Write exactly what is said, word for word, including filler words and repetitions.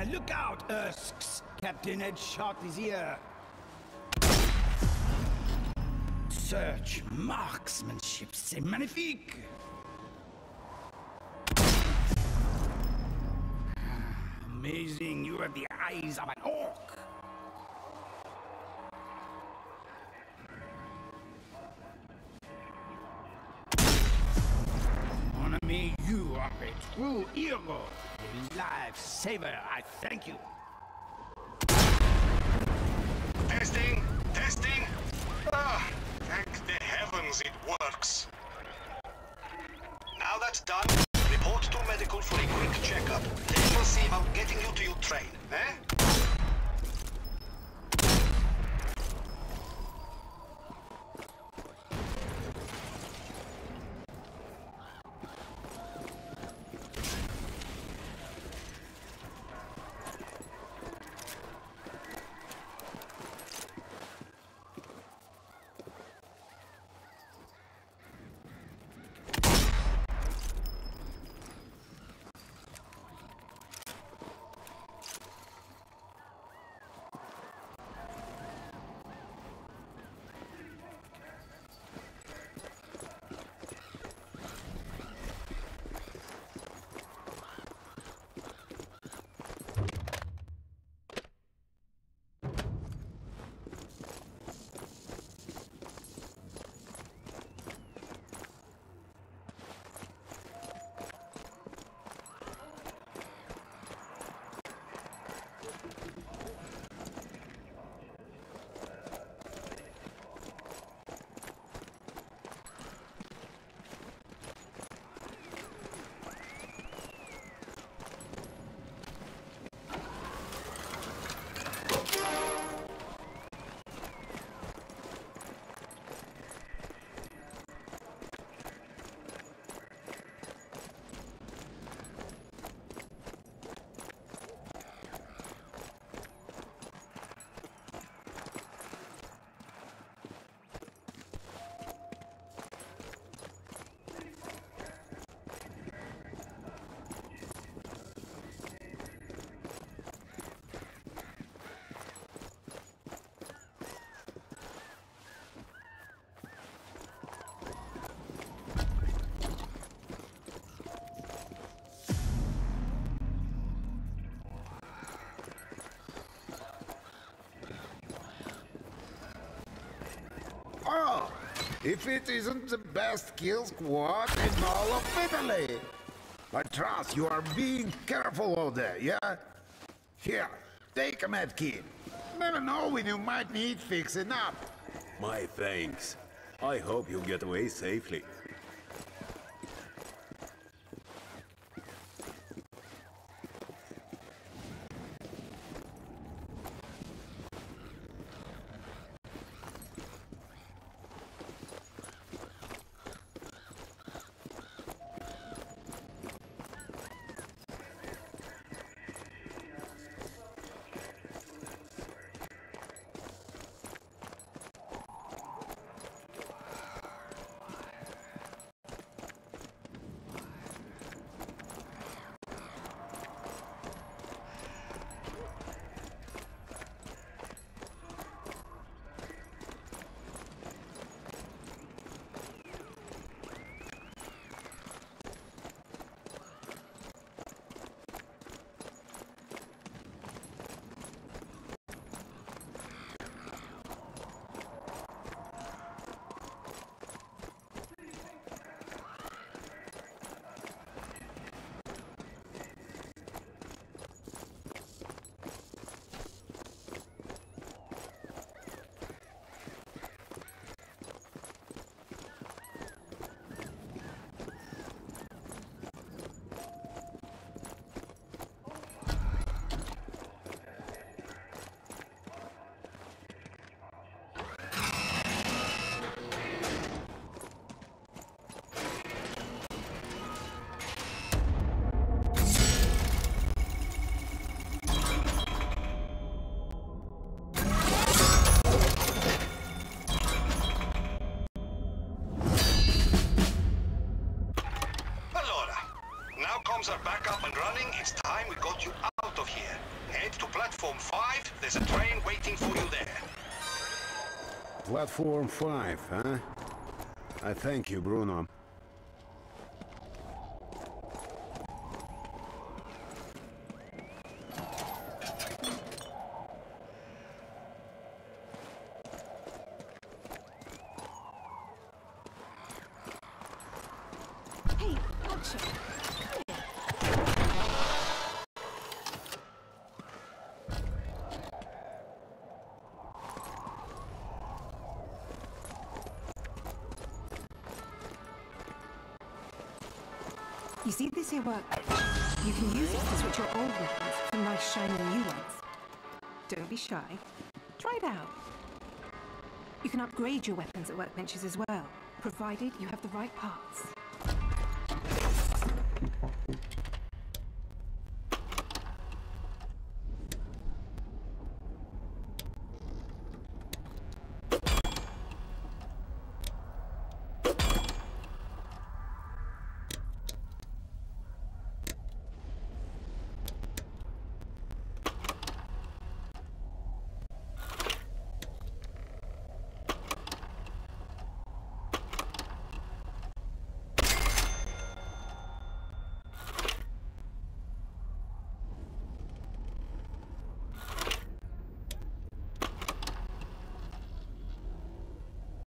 Look out, Ersks! Captain Headshot is here. Search, marksmanship, c'est magnifique! Amazing, you have the eyes of an orc! Mon ami, you are a true hero! A lifesaver, I thank you! Testing! Testing! Ah, thank the heavens it works. Now that's done, report to medical for a quick checkup. Then we'll see about getting you to your train, eh? Oh, if it isn't the best kill squad in all of Italy! I trust you are being careful out there, yeah? Here, take a med kit. Never know when you might need fixing up. My thanks. I hope you get away safely. Are back up and running. It's time we got you out out of here. Head to platform five. There's a train waiting for you there. Platform five, huh? I thank you, Bruno. Hey, Archer. You see this here workbench? You can use it to switch your old weapons for nice shiny new ones. Don't be shy. Try it out. You can upgrade your weapons at workbenches as well, provided you have the right parts.